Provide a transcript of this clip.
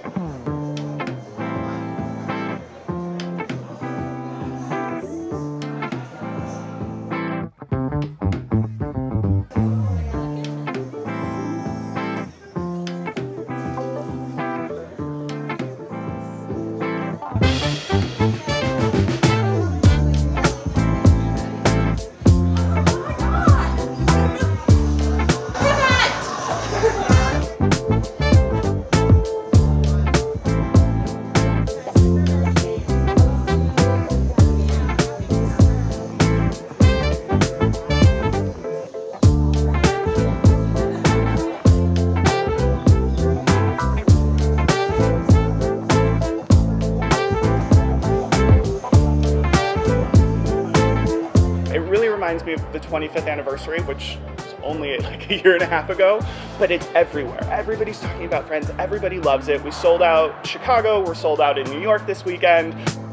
Reminds me of the 25th anniversary, which was only like a year and a half ago, but it's everywhere. Everybody's talking about Friends, everybody loves it. We sold out Chicago, we're sold out in New York this weekend.